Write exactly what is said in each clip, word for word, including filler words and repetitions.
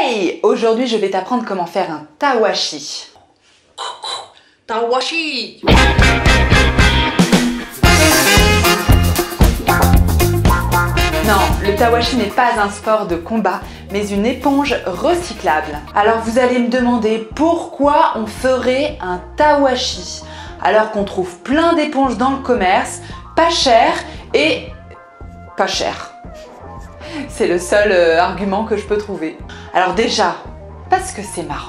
Hey! Aujourd'hui, je vais t'apprendre comment faire un tawashi. Tawashi. Non, le tawashi n'est pas un sport de combat, mais une éponge recyclable. Alors vous allez me demander pourquoi on ferait un tawashi, alors qu'on trouve plein d'éponges dans le commerce, pas cher et pas cher. C'est le seul euh, argument que je peux trouver. Alors déjà, parce que c'est marrant.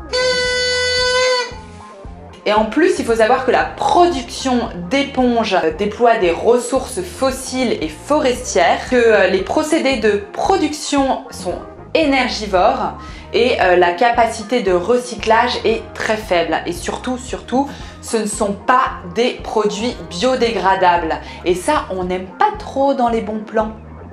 Et en plus, il faut savoir que la production d'éponges déploie des ressources fossiles et forestières, que les procédés de production sont énergivores et la capacité de recyclage est très faible. Et surtout, surtout, ce ne sont pas des produits biodégradables. Et ça, on n'aime pas trop dans les bons plans.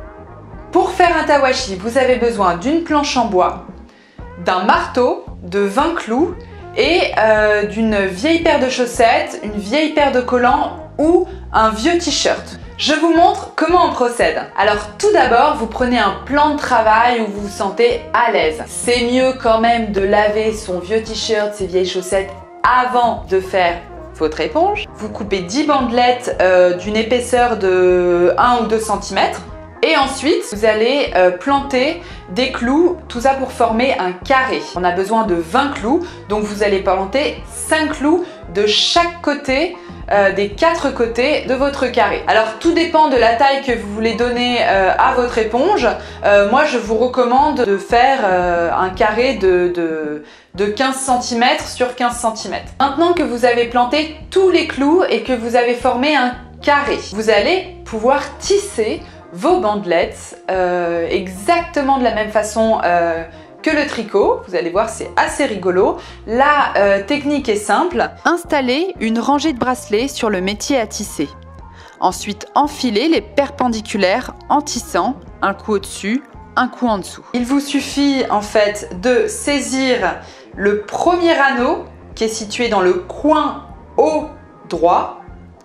Pour faire un tawashi, vous avez besoin d'une planche en bois, d'un marteau, de vingt clous, et euh, d'une vieille paire de chaussettes, une vieille paire de collants ou un vieux t-shirt. Je vous montre comment on procède. Alors tout d'abord, vous prenez un plan de travail où vous vous sentez à l'aise. C'est mieux quand même de laver son vieux t-shirt, ses vieilles chaussettes avant de faire votre éponge. Vous coupez dix bandelettes euh, d'une épaisseur de un ou deux centimètres. Et ensuite, vous allez euh, planter des clous, tout ça pour former un carré. On a besoin de vingt clous, donc vous allez planter cinq clous de chaque côté, euh, des quatre côtés de votre carré. Alors tout dépend de la taille que vous voulez donner euh, à votre éponge. Euh, moi, je vous recommande de faire euh, un carré de, de, de quinze centimètres sur quinze centimètres. Maintenant que vous avez planté tous les clous et que vous avez formé un carré, vous allez pouvoir tisser vos bandelettes euh, exactement de la même façon euh, que le tricot. Vous allez voir, c'est assez rigolo. La euh, technique est simple. Installez une rangée de bracelets sur le métier à tisser. Ensuite, enfilez les perpendiculaires en tissant un coup au-dessus, un coup en dessous. Il vous suffit en fait de saisir le premier anneau qui est situé dans le coin haut droit.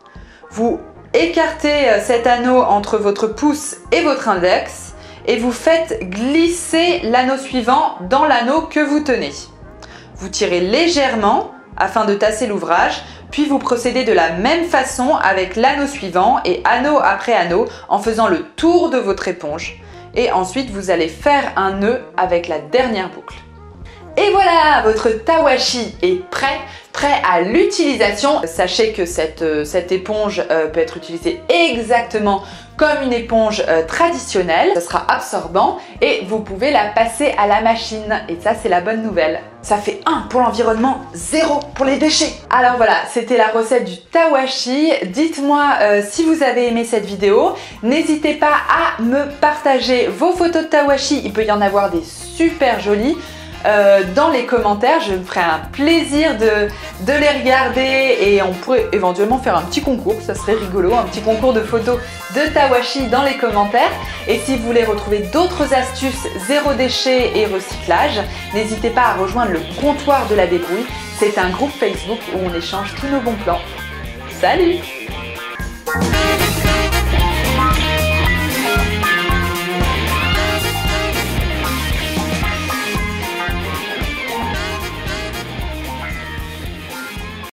Vous écartez cet anneau entre votre pouce et votre index et vous faites glisser l'anneau suivant dans l'anneau que vous tenez. Vous tirez légèrement afin de tasser l'ouvrage, puis vous procédez de la même façon avec l'anneau suivant et anneau après anneau en faisant le tour de votre éponge. Et ensuite, vous allez faire un nœud avec la dernière boucle. Et voilà, votre tawashi est prêt, prêt à l'utilisation. Sachez que cette, euh, cette éponge euh, peut être utilisée exactement comme une éponge euh, traditionnelle. Ce sera absorbant et vous pouvez la passer à la machine. Et ça, c'est la bonne nouvelle. Ça fait un pour l'environnement, zéro pour les déchets. Alors voilà, c'était la recette du tawashi. Dites-moi euh, si vous avez aimé cette vidéo. N'hésitez pas à me partager vos photos de tawashi. Il peut y en avoir des super jolies. Euh, dans les commentaires, je me ferai un plaisir de, de les regarder et on pourrait éventuellement faire un petit concours, ça serait rigolo, un petit concours de photos de tawashi dans les commentaires. Et si vous voulez retrouver d'autres astuces zéro déchet et recyclage, n'hésitez pas à rejoindre le comptoir de la débrouille. C'est un groupe Facebook où on échange tous nos bons plans. Salut!